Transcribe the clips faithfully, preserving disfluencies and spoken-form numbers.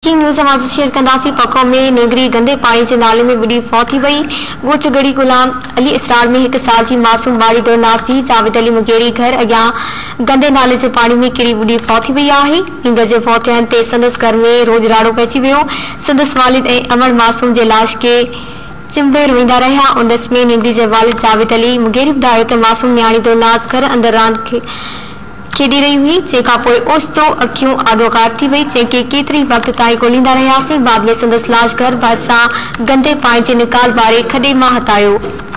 Breaking news समाज share कंदासीं। पखो में नेगरी गंदे पानी जे नाले में बुॾी फौत थी वई। गोच गढ़ी गुलाम अली इस्रार में एक साल जी मासूम ॿारी दौर नास थी। जावेद अली मुगेरी घर अॻियां गंदे नाले जे पानी में किरी बुॾी फौत थी वई आहे। ईंद जे फौत थियण ते संदसि घर में रोज़ राड़ो पइजी वियो। संदसि वालिद ऐं अमर मासूम जे लाश के चिंबे रोईंदा रहिया। उनस में नेगरी जे वालिद जावेद अली मुगेरी ॿुधायो त मासूम न्याणी दौर नास घर अंदर रांदि खेॾी रही हुई, जंहिंखां पोइ ओचितो अखियूं आॾो गायब थी वई, जंहिंखे केतिरी वक़्त ताईं ॻोल्हींदा रहियासीं। बाद में संदसि लाश घर भरिसां गंदे पाणी जे निकाल वारे खॾे मां हटायो।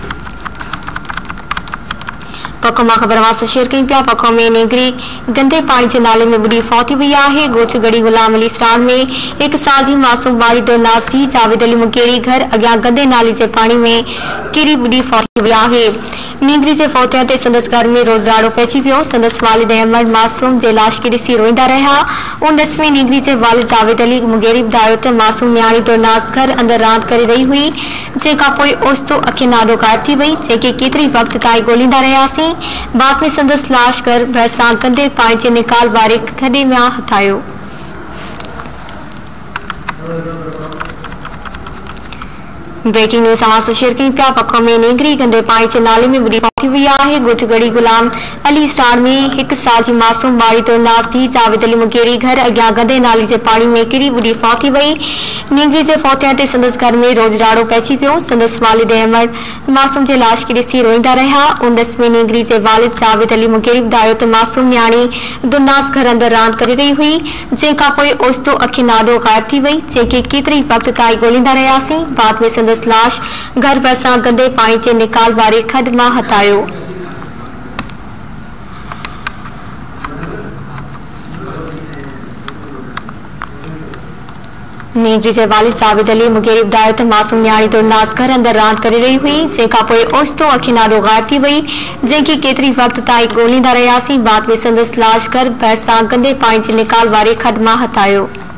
पखो मां ख़बर वास शेयर कई पिया। पखो में नेगरी गंदे पानी जे नाले में बुॾी फौत थी वई आहे। गोच गढ़ी गुलाम अली इस्रार में हिकु साल जी मासूम ॿारी दौर नास थी। जावेद अली मुगेरी घर अॻियां गंदे नाले जे पाणी में किरी बुॾी फौत थी वई आहे। नेगरी जे फौत थियण ते संदसि घर में रोज़ राड़ो पइजी वियो। संदसि वालिद ऐं अमर मासूम जे लाश खे ॾिसी रोईंदा रहिया। उनस में नेगरी जे वालिद जावेद अली मुगेरी ॿुधायो त मासूम न्याणी दौर नास घर अंदर रांदि करे रही हुई, जंहिंखां पोइ ओचितो अखियुनि आॾो गायब थी वई, जंहिंखे केतिरी वक़्त ताईं ॻोल्हींदा रहियासीं। बाद में संदसि लाश घर भरिसां गंदे पाणी जे निकाल वारे खॾे मां हटायो। ब्रेकिंग न्यूज़ समाज शेयर कई पिया। पखो में नेगरी गंदे पानी जे नाले में बुॾी फौत थी वई आहे। गोठ गढ़ी गुलाम अली इस्रार में हिकु साल जी मासूम ॿारी दौर नास थी। जावेद अली मुगेरी घर अॻियां गंदे नाले जे पाणी में किरी बुॾी फौत थी वई। नेगरी जे फौत थियण ते संदसि घर में रोज़ राड़ो पइजी वियो। संदसि वालिद ऐं अमर मासूम जे लाश खे ॾिसी रोईंदा रहिया। उनस में नेगरी जे वालिद जावेद अली मुगेरी ॿुधायो त मासूम न्याणी दौर नास घर अंदर रांदि करे रही हुई, जंहिंखां पोइ ओचितो अखियुनि आॾो गायब थी वई, जंहिंखे केतिरी वक़्त ताईं ॻोल्हींदा रहियासीं। बाद में संदसि लाश घर भरिसां गंदे पाणी जे निकाल वारे खॾ मां हटायो। नेगरी जे वालिद जावेद अली मुगेरी ॿुधायो त मासूम न्याणी दौर नास घर अंदर रांदि करे रही हुई, जंहिंखां पोइ ओचितो अखियुनि आॾो गायब थी वई, जंहिंखे केतिरी वक़्त ताईं ॻोल्हींदा रहियासीं। बाद में संदसि लाश घर भरिसां गंदे पाणी जे निकाल वारे खॾ मां हटायो।